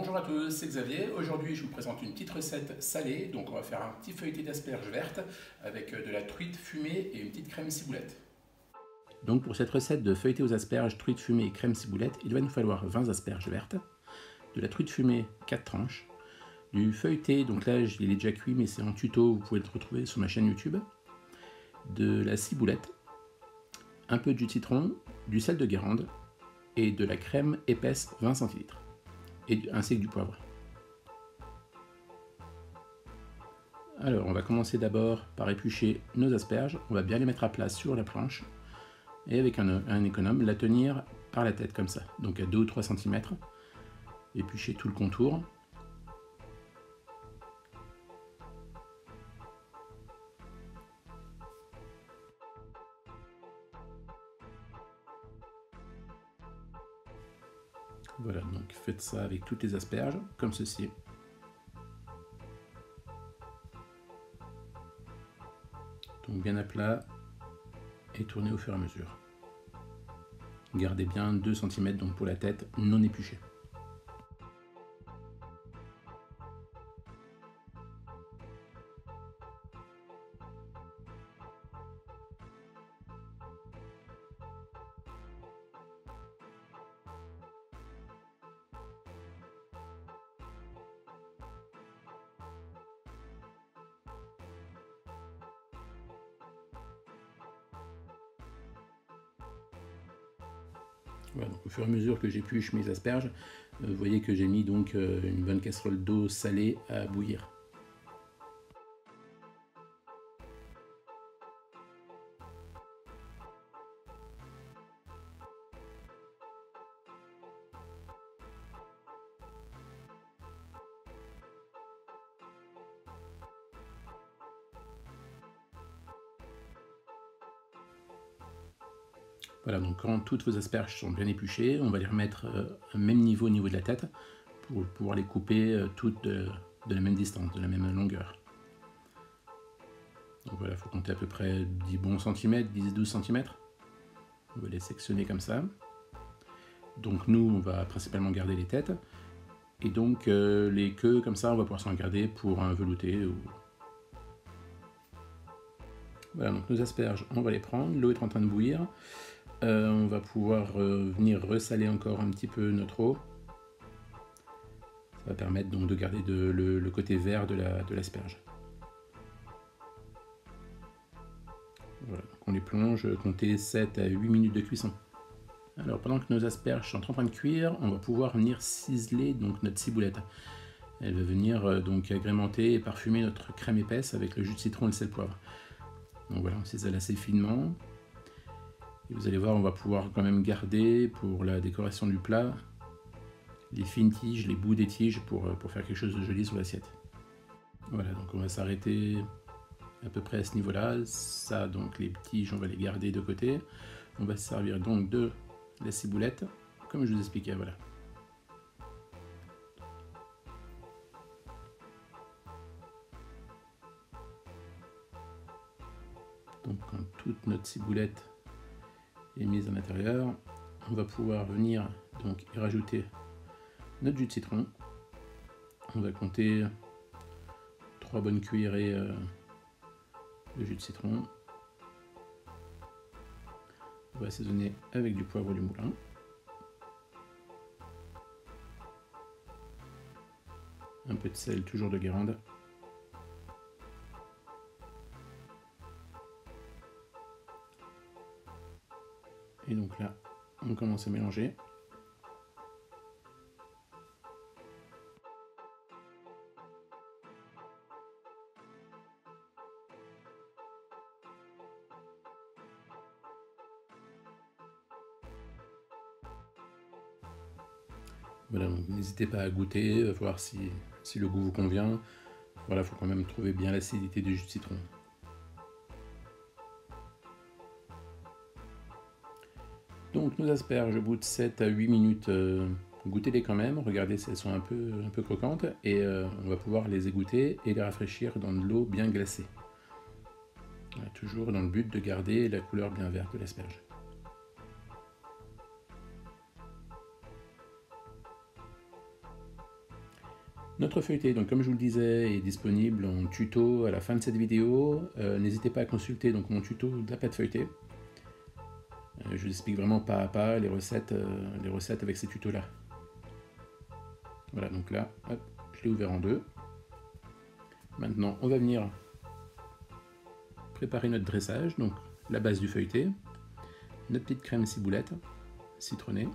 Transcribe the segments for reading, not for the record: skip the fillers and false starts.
Bonjour à tous, c'est Xavier. Aujourd'hui, je vous présente une petite recette salée. Donc, on va faire un petit feuilleté d'asperges vertes avec de la truite fumée et une petite crème ciboulette. Donc, pour cette recette de feuilleté aux asperges, truite fumée et crème ciboulette, il va nous falloir 20 asperges vertes, de la truite fumée 4 tranches, du feuilleté, donc là, il est déjà cuit, mais c'est en tuto, vous pouvez le retrouver sur ma chaîne YouTube, de la ciboulette, un peu de jus de citron, du sel de Guérande et de la crème épaisse 20 centilitres. Ainsi que du poivre. Alors, on va commencer d'abord par éplucher nos asperges. On va bien les mettre à plat sur la planche et avec un économe, la tenir par la tête comme ça, donc à 2 ou 3 cm. Éplucher tout le contour. Voilà, donc faites ça avec toutes les asperges, comme ceci. Donc bien à plat et tournez au fur et à mesure. Gardez bien 2 cm donc pour la tête non épluchée. Voilà, donc au fur et à mesure que j'épluche mes asperges, vous voyez que j'ai mis donc une bonne casserole d'eau salée à bouillir. Voilà, donc quand toutes vos asperges sont bien épluchées, on va les remettre au même niveau de la tête pour pouvoir les couper toutes de la même distance, de la même longueur. Donc voilà, il faut compter à peu près 10 bons centimètres, 10-12 cm. On va les sectionner comme ça. Donc nous, on va principalement garder les têtes. Et donc les queues, comme ça, on va pouvoir s'en garder pour un velouté. Voilà, donc nos asperges, on va les prendre. L'eau est en train de bouillir. On va pouvoir venir ressaler encore un petit peu notre eau. Ça va permettre donc de garder le côté vert de l'asperge. Voilà, donc on les plonge, comptez 7 à 8 minutes de cuisson. Alors pendant que nos asperges sont en train de cuire, on va pouvoir venir ciseler donc notre ciboulette. Elle va venir donc agrémenter et parfumer notre crème épaisse avec le jus de citron et le sel poivre. Donc voilà, on cisèle assez finement. Et vous allez voir, on va pouvoir quand même garder pour la décoration du plat les fines tiges, les bouts des tiges pour faire quelque chose de joli sur l'assiette. Voilà, donc on va s'arrêter à peu près à ce niveau-là. Ça, donc les tiges, on va les garder de côté. On va se servir donc de la ciboulette, comme je vous expliquais, voilà. Donc quand toute notre ciboulette est mise à l'intérieur, on va pouvoir venir donc y rajouter notre jus de citron. On va compter 3 bonnes cuillerées de jus de citron. On va assaisonner avec du poivre du moulin. Un peu de sel, toujours de Guérande. Et donc là, on commence à mélanger. Voilà, donc n'hésitez pas à goûter, voir si le goût vous convient. Voilà, il faut quand même trouver bien l'acidité du jus de citron. Donc nos asperges, au bout de 7 à 8 minutes, goûtez-les quand même, regardez si elles sont un peu croquantes, et on va pouvoir les égoutter et les rafraîchir dans de l'eau bien glacée. Voilà, toujours dans le but de garder la couleur bien verte de l'asperge. Notre feuilleté, donc comme je vous le disais, est disponible en tuto à la fin de cette vidéo. N'hésitez pas à consulter donc mon tuto de la pâte feuilletée. Je vous explique vraiment pas à pas les recettes avec ces tutos-là. Voilà, donc là, hop, je l'ai ouvert en deux. Maintenant, on va venir préparer notre dressage, donc la base du feuilleté, notre petite crème ciboulette citronnée.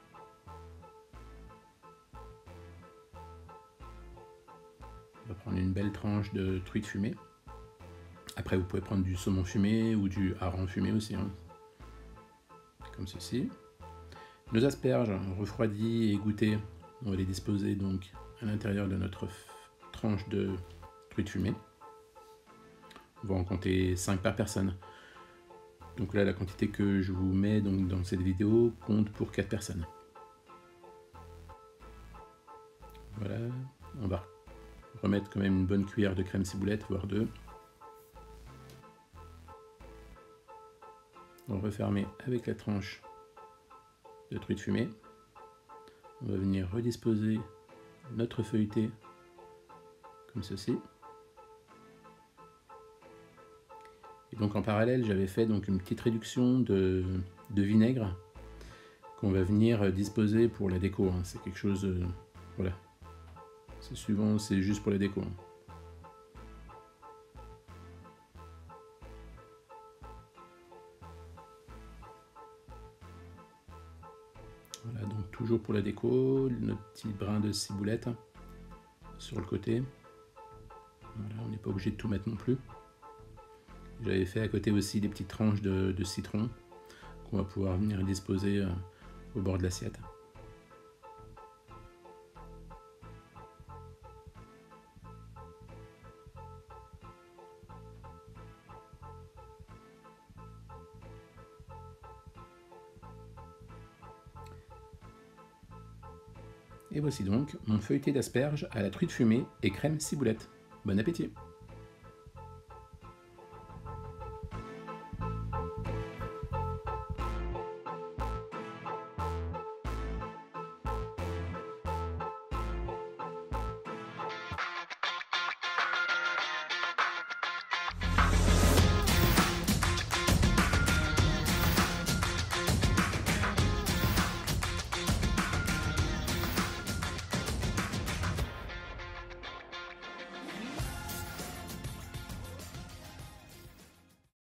On va prendre une belle tranche de truite fumée. Après, vous pouvez prendre du saumon fumé ou du hareng fumé aussi, hein. Comme ceci. Nos asperges refroidies et égouttées, on va les disposer donc à l'intérieur de notre tranche de truite fumée. On va en compter 5 par personne. Donc là, la quantité que je vous mets donc dans cette vidéo compte pour 4 personnes. Voilà, on va remettre quand même une bonne cuillère de crème ciboulette, voire 2. On va refermer avec la tranche de truite fumée. On va venir redisposer notre feuilleté comme ceci. Et donc en parallèle, j'avais fait donc une petite réduction de vinaigre qu'on va venir disposer pour la déco, hein. C'est quelque chose, voilà, c'est suivant, c'est juste pour la déco, hein. Voilà, donc toujours pour la déco, notre petit brin de ciboulette sur le côté. Voilà, on n'est pas obligé de tout mettre non plus. J'avais fait à côté aussi des petites tranches de citron qu'on va pouvoir venir disposer au bord de l'assiette. Et voici donc mon feuilleté d'asperges à la truite fumée et crème ciboulette. Bon appétit!